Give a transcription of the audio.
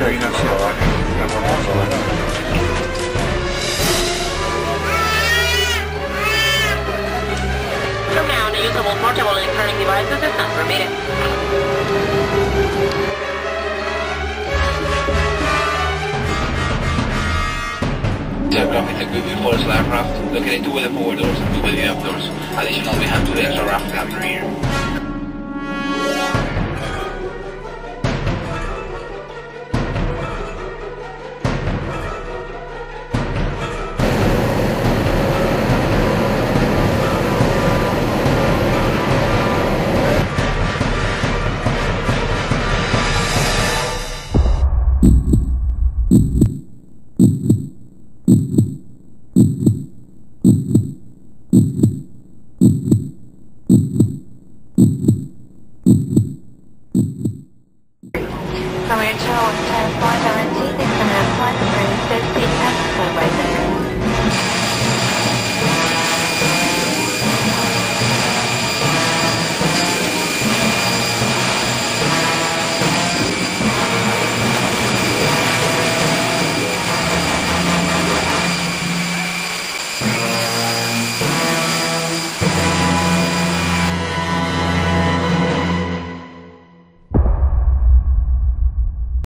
inercia, ¿vale? La normal, ¿vale? From now, unusable portable electronic devices is not permitted. Aircraft is equipped with horizontal aircraft located two with the forward doors and two with the aft doors. Additionally, we have two extra aft cabin rear. Commercial 10.17 is an flight 350 and 4x